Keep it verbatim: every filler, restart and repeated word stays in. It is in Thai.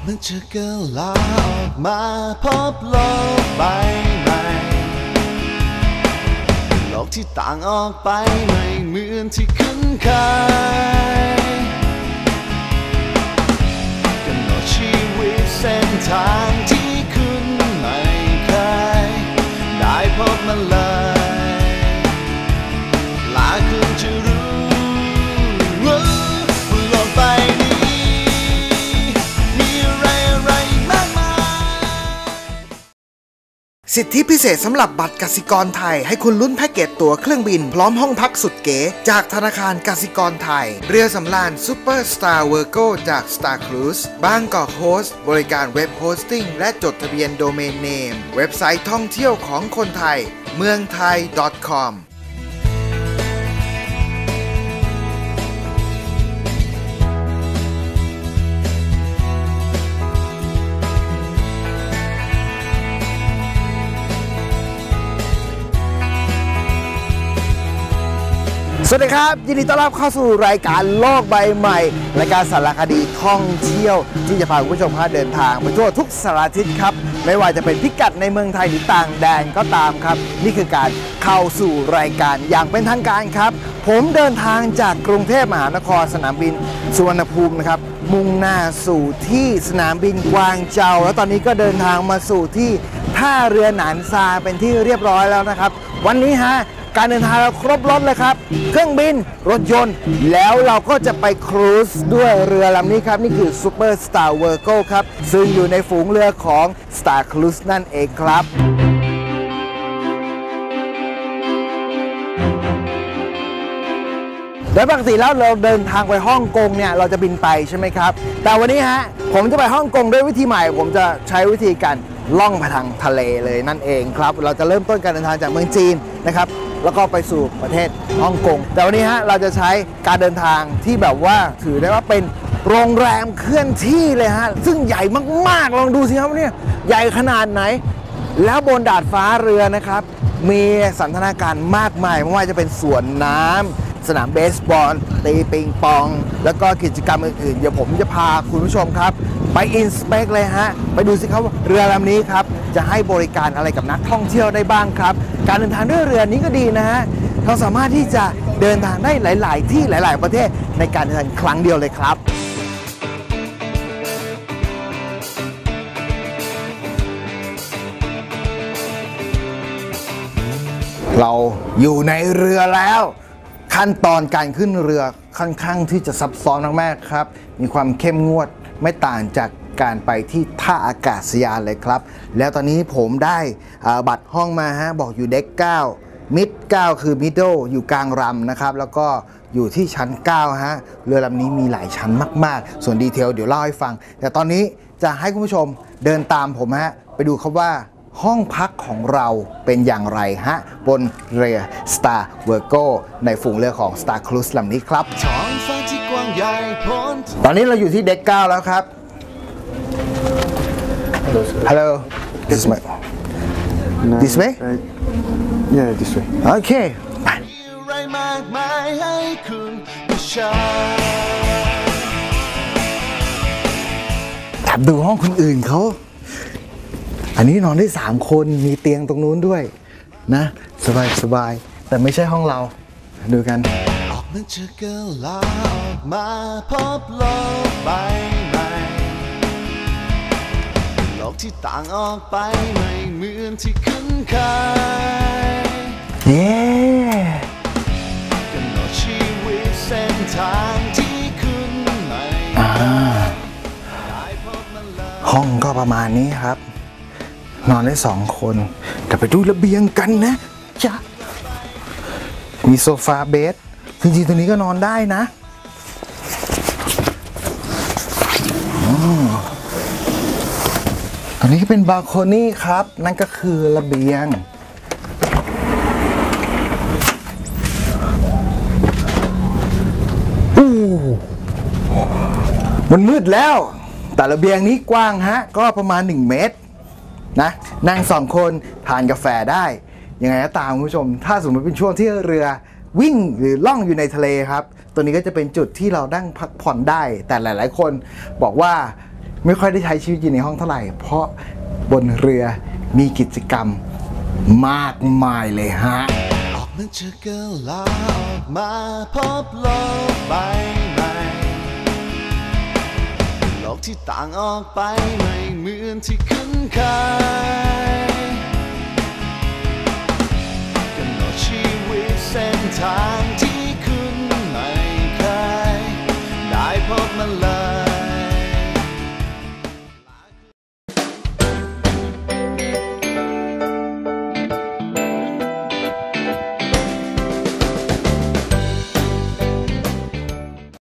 มันจะกลาออกมาพบโลกใบใหม่โลกที่ต่างออกไปไม่เหมือนที่คุ้นเคยกำหนดชีวิตเส้นทางที่คุณไม่เคยได้พบมันเลยหลายคนจะรู้ว่าโลกใบนี้มีอะไรอะไรมากมายสิทธิพิเศษสำหรับบัตรกสิกรไทยให้คุณลุ้นแพ็กเกจตั๋วเครื่องบินพร้อมห้องพักสุดเก๋จากธนาคารกสิกรไทยเรือสำราญซูเปอร์สตาร์เวอร์โกจาก Star Cruise บางกอกโฮสต์บริการเว็บโฮสติ้งและจดทะเบียนโดเมนเนมเว็บไซต์ท่องเที่ยวของคนไทยเมืองไทย .comสวัสดีครับยินดีต้อนรับเข้าสู่รายการโลกใบใหม่รายการสารคดีท่องเที่ยวที่จะพาคุณผู้ชมพาเดินทางไปทั่วทุกสารทิศครับไม่ว่าจะเป็นพิกัดในเมืองไทยหรือต่างแดนก็ตามครับนี่คือการเข้าสู่รายการอย่างเป็นทางการครับผมเดินทางจากกรุงเทพมหานครสนามบินสุวรรณภูมินะครับมุ่งหน้าสู่ที่สนามบินกวางเจาแล้วตอนนี้ก็เดินทางมาสู่ที่ท่าเรือหนานซาเป็นที่เรียบร้อยแล้วนะครับวันนี้ฮะการเดินทางเราครบรถเลยครับเครื่องบินรถยนต์แล้วเราก็จะไปครูซด้วยเรือลำนี้ครับนี่คือ Super Star Virgo ครับซึ่งอยู่ในฝูงเรือของ Star Cruise นั่นเองครับโดยปกติแล้วเราเดินทางไปฮ่องกงเนี่ยเราจะบินไปใช่ไหมครับแต่วันนี้ฮะผมจะไปฮ่องกงด้วยวิธีใหม่ผมจะใช้วิธีการล่องไปทางทะเลเลยนั่นเองครับเราจะเริ่มต้นการเดินทางจากเมืองจีนนะครับแล้วก็ไปสู่ประเทศฮ่องกงแต่วันนี้ฮะเราจะใช้การเดินทางที่แบบว่าถือได้ว่าเป็นโรงแรมเคลื่อนที่เลยฮะซึ่งใหญ่มากๆลองดูสิครับเนี่ยใหญ่ขนาดไหนแล้วบนดาดฟ้าเรือนะครับมีสันทนาการมากมายไม่ว่าจะเป็นสวนน้ำสนามเบสบอลตีปิงปองแล้วก็กิจกรรมอื่นๆเดี๋ยวผมจะพาคุณผู้ชมครับไปอินสเปกเลยฮะไปดูสิครับว่าเรือลำนี้ครับจะให้บริการอะไรกับนักท่องเที่ยวได้บ้างครับการเดินทางด้วยเรือนี้ก็ดีนะฮะเราสามารถที่จะเดินทางได้หลายๆที่หลายๆประเทศในการเดินทางครั้งเดียวเลยครับเราอยู่ในเรือแล้วขั้นตอนการขึ้นเรือค่อนข้างที่จะซับซ้อนมากๆครับมีความเข้มงวดไม่ต่างจากการไปที่ท่าอากาศยานเลยครับแล้วตอนนี้ผมได้บัตรห้องมาฮะบอกอยู่เด็กเก้ามิดเก้าคือมิดเดิลอยู่กลางรำนะครับแล้วก็อยู่ที่ชั้นเก้าฮะเรือลำนี้มีหลายชั้นมากๆส่วนดีเทลเดี๋ยวเล่าให้ฟังแต่ตอนนี้จะให้คุณผู้ชมเดินตามผมฮะไปดูครับว่าห้องพักของเราเป็นอย่างไรฮะบนเรือ Star Virgo ในฝูงเรือของ Star Cruise ลำนี้ครับตอนนี้เราอยู่ที่เด็กเก้าแล้วครับ Hello this is my this way yeah this way okay แอบดูห้องคนอื่นเขาอันนี้นอนได้สามคนมีเตียงตรงนู้นด้วยนะสบายสบายแต่ไม่ใช่ห้องเราดูกันออกมันจะกลาออกมาพบโลกใบใหม่โลกที่ต่างออกไปไม่เหมือนที่คุ้นเคยเย้กำหนดชีวิตเส้นทางที่คุณไม่เคยห้องก็ประมาณนี้ครับนอนได้สองคนแต่ไปดูระเบียงกันนะจ๊ะมีโซฟาเบดจริงๆตัวนี้ก็นอนได้นะตอนนี้ก็เป็นบาลโคนี่ครับนั่นก็คือระเบียงอู้มันมืดแล้วแต่ระเบียงนี้กว้างฮะก็ประมาณหนึ่งเมตรนะนั่งสองคนทานกาแฟได้ยังไงก็ตามคุณผู้ชมถ้าสมมติเป็นช่วงที่เรือวิ่งหรือล่องอยู่ในทะเลครับตัวนี้ก็จะเป็นจุดที่เรานั่งพักผ่อนได้แต่หลายๆคนบอกว่าไม่ค่อยได้ใช้ชีวิตอยู่ในห้องเท่าไหร่เพราะบนเรือมีกิจกรรมมากมายเลยฮะออกมาจากกะลาออกมาพบโลกใบใหม่โลกที่ต่างออกไปไม่เหมือนที่คุ้นเคยกำหนดชีวิตเส้นทางที่คุณไม่เคยได้พบมาเลย